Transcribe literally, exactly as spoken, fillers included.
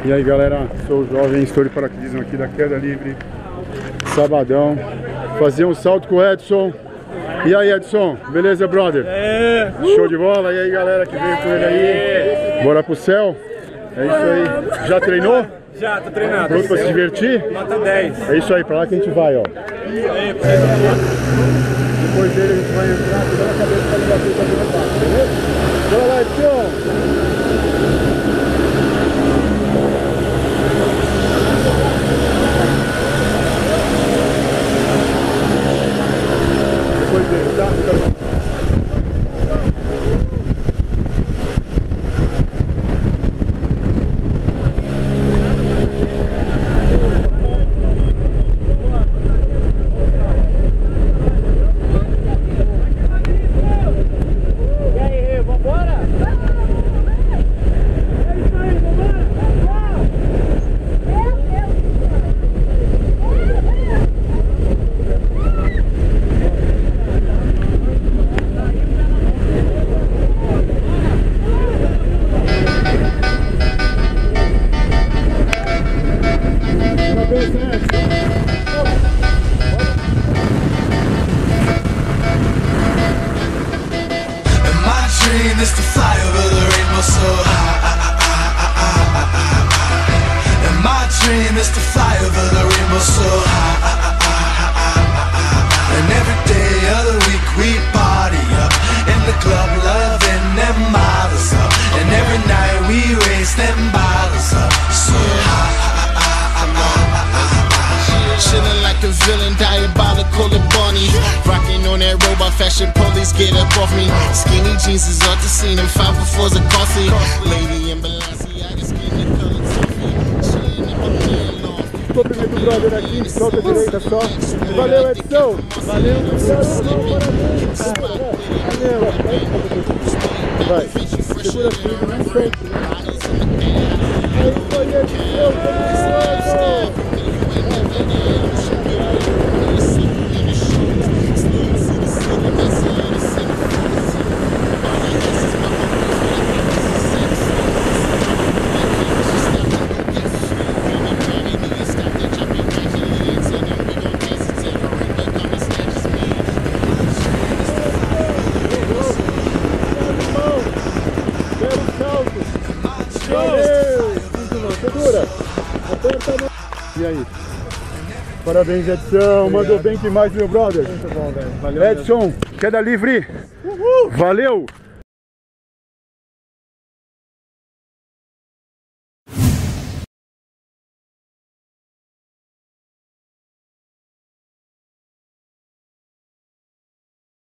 E aí galera, sou o jovem, estou de paraquedismo aqui da Queda Livre, sabadão, fazer um salto com o Edson. E aí Edson, beleza brother? É. Show de bola, e aí galera que veio com ele aí, bora pro céu? É isso aí, já treinou? Já, tô treinado. Pronto pra se divertir? Nota dez. É isso aí, pra lá que a gente vai, ó. Depois dele a gente vai entrar, pegando a cabeça pra ligar tudo aqui no passo, beleza? Bora lá Edson! Is to fly over the rainbow so high. And my dream is to fly over the rainbow so high. And every day of the week we party up in the club, loving them models up. And every night we raise them bottles up so high. Chillin' like a villain, diabolical and bunny. Rockin' on that robot fashion, police get up off me. Skinny jeans is off the scene, and five befores are costly. Lady in Balenciaga, skinny colored Sophie. Chillin' in my loft. Cumprimento o brother aqui, solta a direita só. Valeu Edson! Valeu! Valeu! Vai, segura tudo, não solta. Aí foi Edson, começou! Segura! Aperta a mão. E aí? Parabéns, Edson. Obrigado. Mandou bem demais, meu brother. Muito bom, velho. Valeu. Edson, mesmo. Queda Livre. Uhul. Valeu!